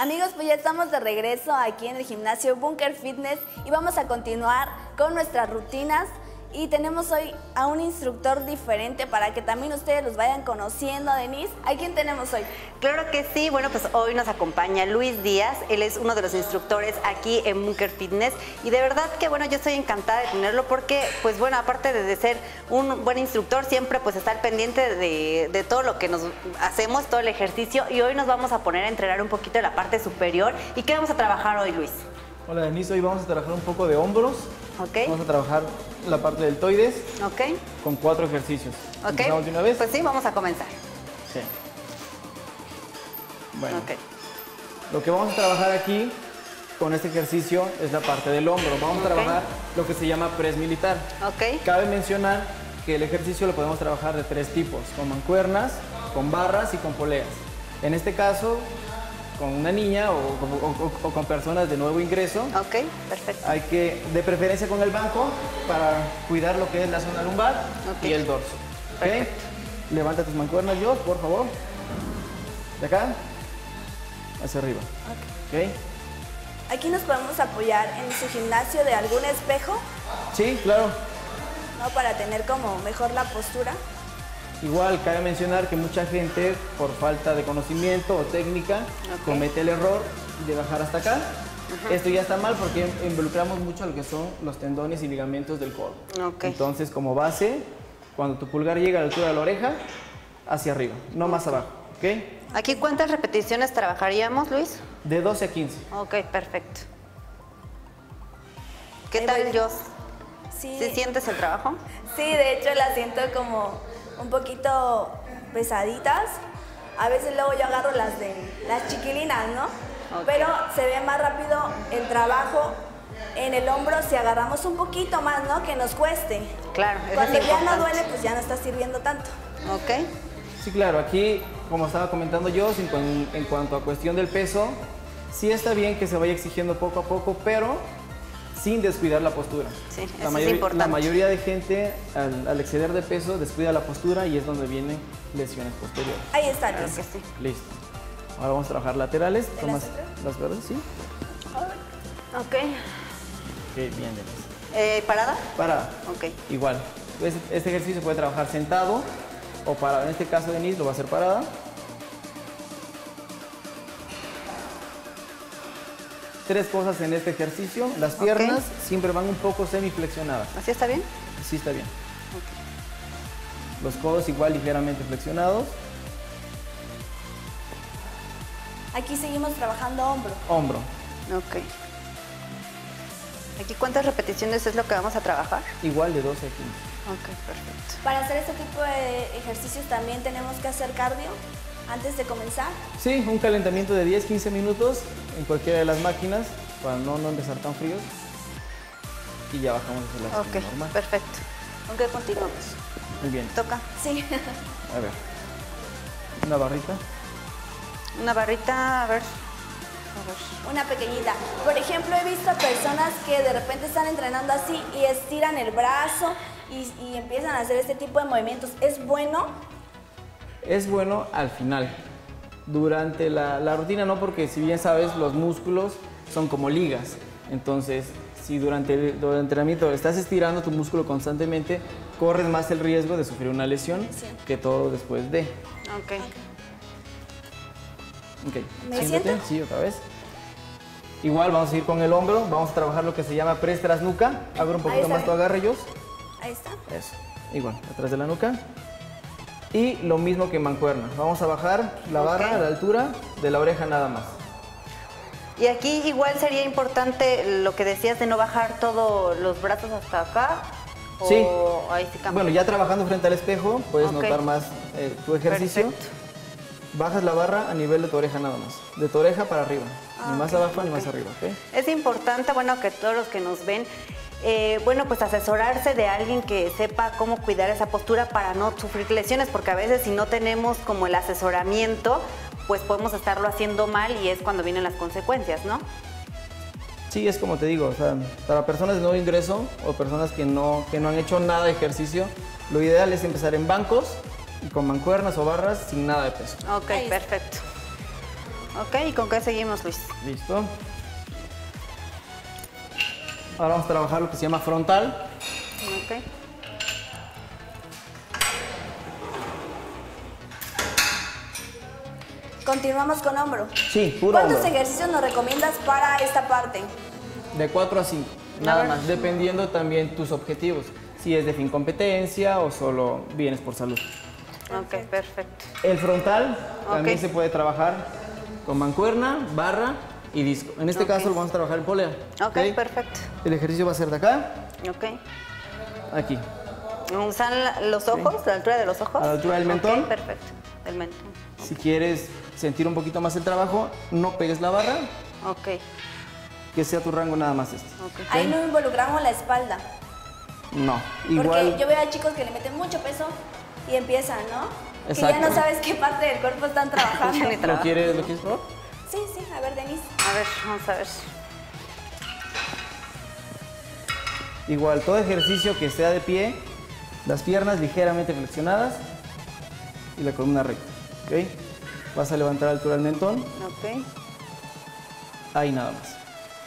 Amigos, pues ya estamos de regreso aquí en el gimnasio Bunker Fitness y vamos a continuar con nuestras rutinas. Y tenemos hoy a un instructor diferente para que también ustedes los vayan conociendo. Denise, ¿a quién tenemos hoy? Claro que sí, bueno, pues hoy nos acompaña Luis Díaz. Él es uno de los instructores aquí en Bunker Fitness y de verdad que bueno, yo estoy encantada de tenerlo porque pues bueno, aparte de ser un buen instructor, siempre pues está al pendiente de todo lo que nos hacemos, todo el ejercicio, y hoy nos vamos a poner a entrenar un poquito de la parte superior. ¿Y qué vamos a trabajar hoy, Luis? Hola Denise, hoy vamos a trabajar un poco de hombros. Ok. Vamos a trabajar la parte deltoides. Ok. Con 4 ejercicios. Ok. ¿Empezamos de una vez? Pues sí, vamos a comenzar. Sí. Bueno, Ok. lo que vamos a trabajar aquí con este ejercicio es la parte del hombro. Vamos a trabajar lo que se llama press militar. Ok. Cabe mencionar que el ejercicio lo podemos trabajar de 3 tipos: con mancuernas, con barras y con poleas. En este caso, con una niña o con personas de nuevo ingreso. Ok, perfecto. Hay que, de preferencia con el banco, para cuidar lo que es la zona lumbar y el dorso. ¿Okay? Levanta tus mancuernas, Dios, por favor. De acá hacia arriba. ¿Okay? Aquí nos podemos apoyar en su gimnasio de algún espejo, Sí, claro. ¿no? Para tener como mejor la postura. Igual cabe mencionar que mucha gente, por falta de conocimiento o técnica, comete el error de bajar hasta acá. Esto ya está mal porque involucramos mucho lo que son los tendones y ligamentos del codo. Entonces, como base, cuando tu pulgar llega a la altura de la oreja, hacia arriba, no más abajo. ¿Okay? ¿Aquí cuántas repeticiones trabajaríamos, Luis? De 12 a 15. Ok, perfecto. ¿Qué Ahí tal, voy. Jos? Sí. ¿Sí sientes el trabajo? Sí, de hecho la siento como un poquito pesaditas. A veces luego yo agarro las de las chiquilinas, ¿no? Pero se ve más rápido el trabajo en el hombro si agarramos un poquito más, ¿no? Que nos cueste. Claro, eso Cuando es ya no importante. duele, pues ya no está sirviendo tanto. Ok. Sí, claro, aquí, como estaba comentando yo, en cuanto a cuestión del peso, sí está bien que se vaya exigiendo poco a poco, pero sin descuidar la postura. Sí, eso es importante. La mayoría de gente, al exceder de peso, descuida la postura y es donde vienen lesiones posteriores. Ahí está, Claro Luis. que sí. Listo. Ahora vamos a trabajar laterales. ¿De Tomas las las verdes, ¿sí? Ok. Ok, bien, Denise. ¿Parada? Parada. Ok. Igual. Este ejercicio se puede trabajar sentado o parado. En este caso, Denise lo va a hacer parada. Tres cosas en este ejercicio. Las piernas siempre van un poco semiflexionadas. ¿Así está bien? Así está bien. Los codos igual ligeramente flexionados. Aquí seguimos trabajando hombro. Hombro. Ok. ¿Aquí cuántas repeticiones es lo que vamos a trabajar? Igual de 12 a 15. Ok, perfecto. Para hacer este tipo de ejercicios también tenemos que hacer cardio antes de comenzar. Sí, un calentamiento de 10-15 minutos en cualquiera de las máquinas para no empezar tan fríos. Y ya bajamos a la Ok, normal. perfecto. ¿Con qué continuamos? Muy bien. Toca. Sí. A ver. Una barrita. Una barrita, a ver. Una pequeñita. Por ejemplo, he visto personas que de repente están entrenando así y estiran el brazo y empiezan a hacer este tipo de movimientos. ¿Es bueno? Es bueno al final. Durante la rutina no, porque si bien sabes, los músculos son como ligas. Entonces, si durante el entrenamiento estás estirando tu músculo constantemente, corres más el riesgo de sufrir una lesión que todo después de. Ok. Ok. ¿Me Siéntate. siento? Sí, otra vez. Igual vamos a ir con el hombro. Vamos a trabajar lo que se llama press tras nuca. Abre un poquito está más tu bien. agarre, Jos. Ahí está. Eso. Igual, atrás de la nuca. Y lo mismo que en mancuerna. Vamos a bajar la barra a la altura de la oreja nada más. Y aquí igual sería importante lo que decías de no bajar todos los brazos hasta acá. Sí. O ahí sí cambia. Bueno, ya trabajando frente al espejo, puedes notar más tu ejercicio. Perfecto. Bajas la barra a nivel de tu oreja nada más. De tu oreja para arriba. Ni más abajo ni más arriba, ¿ok? Es importante, bueno, que todos los que nos ven, bueno, pues asesorarse de alguien que sepa cómo cuidar esa postura para no sufrir lesiones, porque a veces si no tenemos como el asesoramiento, pues podemos estarlo haciendo mal y es cuando vienen las consecuencias, ¿no? Sí, es como te digo, o sea, para personas de nuevo ingreso o personas que no han hecho nada de ejercicio, lo ideal es empezar en bancos y con mancuernas o barras sin nada de peso. Ok, Ahí está. perfecto. Ok, ¿y con qué seguimos, Luis? Listo. Ahora vamos a trabajar lo que se llama frontal. Ok. Continuamos con hombro. Sí, puro ¿Cuántos hombro. ejercicios nos recomiendas para esta parte? De 4 a 5, nada más, dependiendo también tus objetivos. Si es de fin competencia o solo vienes por salud. Ok, perfecto. El frontal también Ok. se puede trabajar con mancuerna, barra y disco. En este caso lo vamos a trabajar en polea. Ok, perfecto. El ejercicio va a ser de acá, Ok. aquí. ¿Usan los ojos, la altura de los ojos? A la altura del mentón. Ok, perfecto, del mentón. Si quieres sentir un poquito más el trabajo, no pegues la barra, Ok, que sea tu rango nada más este. ok. Ahí no involucramos la espalda. No, Porque igual. yo veo a chicos que le meten mucho peso y empiezan, ¿no? Que ya Exacto. no sabes qué parte del cuerpo están trabajando. Ya ni ¿Lo quieres probar? Sí, sí, a ver, Denise. A ver, vamos a ver. Igual, todo ejercicio que sea de pie, las piernas ligeramente flexionadas y la columna recta. ¿Ok? Vas a levantar a la altura del mentón, Ok. ahí nada más.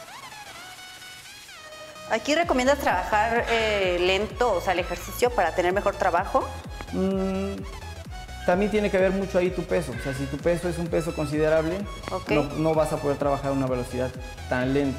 ¿Aquí recomiendas trabajar lento, o sea, el ejercicio para tener mejor trabajo? También tiene que ver mucho ahí tu peso. O sea, si tu peso es un peso considerable, Ok. no vas a poder trabajar a una velocidad tan lenta.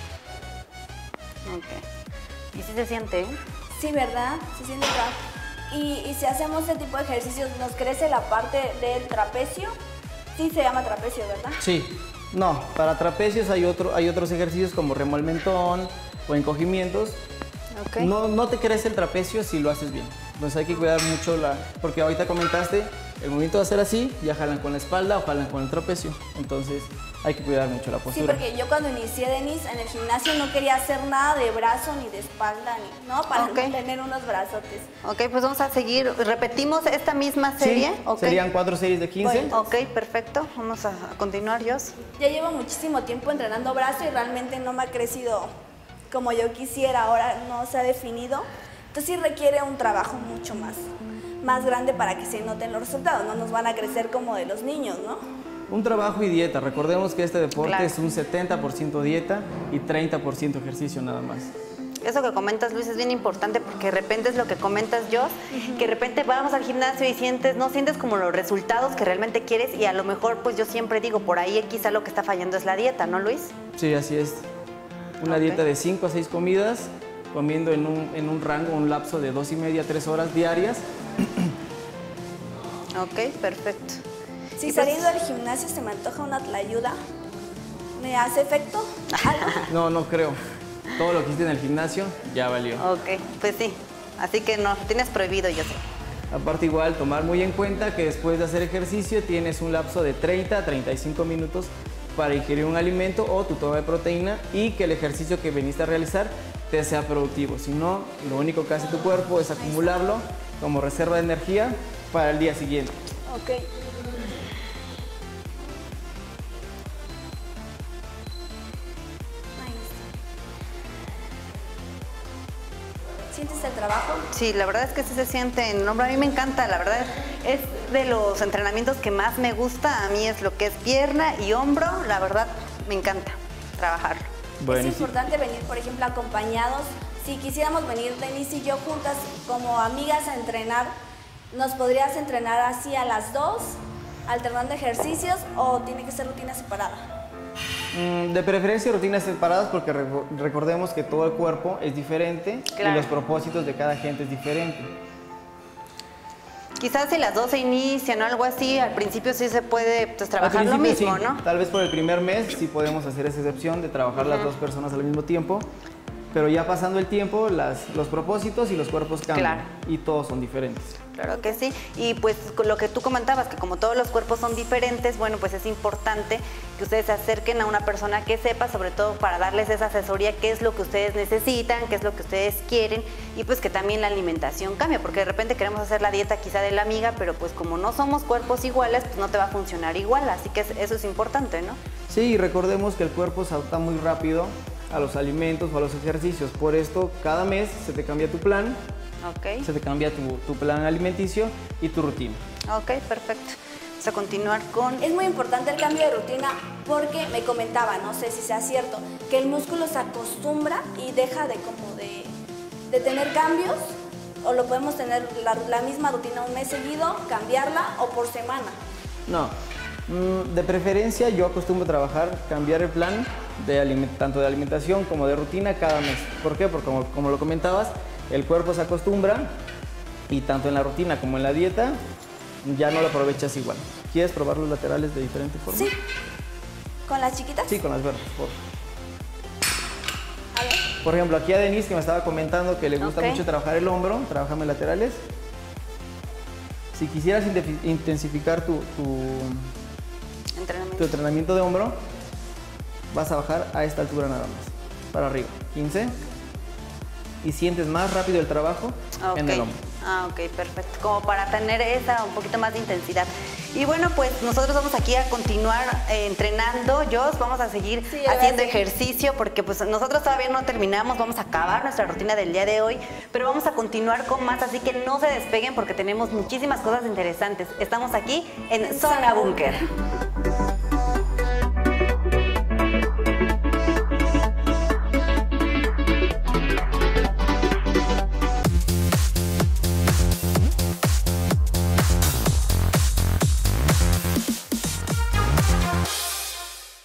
Ok. ¿Y si se siente? Sí, ¿verdad? Se siente trabajo. Y si hacemos este tipo de ejercicios, ¿nos crece la parte del trapecio? Sí, se llama trapecio, ¿verdad? Sí. No, para trapecios hay otros ejercicios como remo al mentón o encogimientos. Ok. No te crece el trapecio si lo haces bien. Entonces hay que cuidar mucho porque ahorita comentaste, el momento de hacer así, ya jalan con la espalda o jalan con el trapecio. Entonces hay que cuidar mucho la Sí, postura. porque yo cuando inicié, Denise, en el gimnasio no quería hacer nada de brazo ni de espalda, ¿no? Para Ok. no tener unos brazotes. Ok, pues vamos a seguir. ¿Repetimos esta misma Sí, serie? Ok. serían 4 series de 15. Bueno. Ok, perfecto. Vamos a continuar, Jos. Ya llevo muchísimo tiempo entrenando brazo y realmente no me ha crecido como yo quisiera, ahora no se ha definido. Entonces sí requiere un trabajo mucho más grande para que se noten los resultados, no nos van a crecer como de los niños, ¿no? Un trabajo y dieta. Recordemos que este deporte Claro. es un 70% dieta y 30% ejercicio nada más. Eso que comentas, Luis, es bien importante porque de repente es lo que comentas, Jos, que de repente vamos al gimnasio y no sientes como los resultados que realmente quieres y a lo mejor, pues yo siempre digo, por ahí quizá lo que está fallando es la dieta, ¿no, Luis? Sí, así es. Una Ok. dieta de 5 a 6 comidas, comiendo en un rango, un lapso de 2,5 a 3 horas diarias. Ok, perfecto. Si Y pues- saliendo del gimnasio se me antoja una tlayuda, ¿me hace efecto? ¿Algo? No creo. Todo lo que hiciste en el gimnasio ya valió. Ok, pues sí. Así que no, tienes prohibido, yo sé. Aparte igual, tomar muy en cuenta que después de hacer ejercicio tienes un lapso de 30 a 35 minutos para ingerir un alimento o tu toma de proteína y que el ejercicio que viniste a realizar te sea productivo. Si no, lo único que hace tu cuerpo es acumularlo como reserva de energía para el día siguiente. Ok. Ahí está. ¿Sientes el trabajo? Sí, la verdad es que sí se siente en el hombro. A mí me encanta, la verdad. Es de los entrenamientos que más me gusta. A mí es lo que es pierna y hombro. La verdad, me encanta trabajarlo. Bueno, Es importante venir, por ejemplo, acompañados. Si quisiéramos venir Denise y yo juntas como amigas a entrenar, ¿nos podrías entrenar así a las dos, alternando ejercicios o tiene que ser rutina separada? De preferencia rutinas separadas porque recordemos que todo el cuerpo es diferente Claro. y los propósitos de cada gente es diferente. Quizás si las dos se inician o algo así, al principio sí se puede pues, Al trabajar lo principio, mismo, sí. ¿no? Tal vez por el primer mes sí podemos hacer esa excepción de trabajar las dos personas al mismo tiempo, pero ya pasando el tiempo los propósitos y los cuerpos cambian Claro. y todos son diferentes. Claro que sí. Y pues con lo que tú comentabas, que como todos los cuerpos son diferentes, bueno, pues es importante que ustedes se acerquen a una persona que sepa, sobre todo para darles esa asesoría, qué es lo que ustedes necesitan, qué es lo que ustedes quieren y pues que también la alimentación cambie, porque de repente queremos hacer la dieta quizá de la amiga, pero pues como no somos cuerpos iguales, pues no te va a funcionar igual, así que eso es importante, ¿no? Sí, y recordemos que el cuerpo se adapta muy rápido a los alimentos o a los ejercicios, por esto cada mes se te cambia tu plan, Ok. se te cambia tu plan alimenticio y tu rutina. Ok, perfecto. Vamos a continuar con... Es muy importante el cambio de rutina porque me comentaba, no sé si sea cierto, que el músculo se acostumbra y deja de tener cambios, o lo podemos tener la misma rutina un mes seguido, cambiarla o por semana. No, de preferencia yo acostumbro trabajar, cambiar el plan tanto de alimentación como de rutina cada mes. ¿Por qué? Porque como lo comentabas, el cuerpo se acostumbra y tanto en la rutina como en la dieta ya no lo aprovechas igual. ¿Quieres probar los laterales de diferente forma? Sí. ¿Con las chiquitas? Sí, con las verdes. A ver. Por ejemplo, aquí a Denise, que me estaba comentando que le gusta Ok. mucho trabajar el hombro, trabajame laterales. Si quisieras intensificar tu entrenamiento de hombro, vas a bajar a esta altura nada más, para arriba, 15, y sientes más rápido el trabajo en el hombro. Ah, ok, perfecto. Como para tener esa un poquito más de intensidad. Y bueno, pues nosotros vamos aquí a continuar entrenando, Jos, vamos a seguir haciendo ejercicio porque pues nosotros todavía no terminamos, vamos a acabar nuestra rutina del día de hoy, pero vamos a continuar con más, así que no se despeguen porque tenemos muchísimas cosas interesantes. Estamos aquí en Zona Búnker.